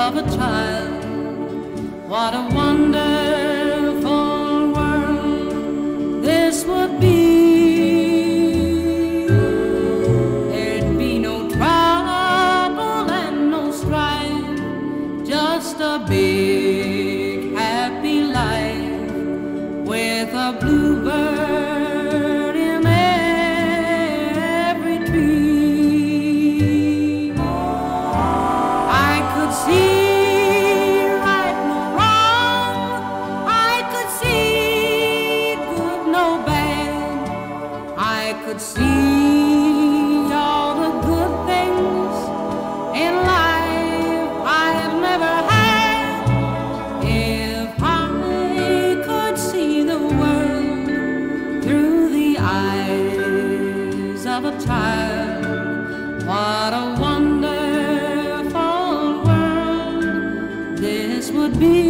of a child. What a wonderful world this would be. There'd be no trouble and no strife, just a big happy life with a bluebird in every tree. I could see right no wrong, I could see good no bad, I could see all the good things in life I've never had. If I could see the world through the eyes of a child, what a wonderful world this would be.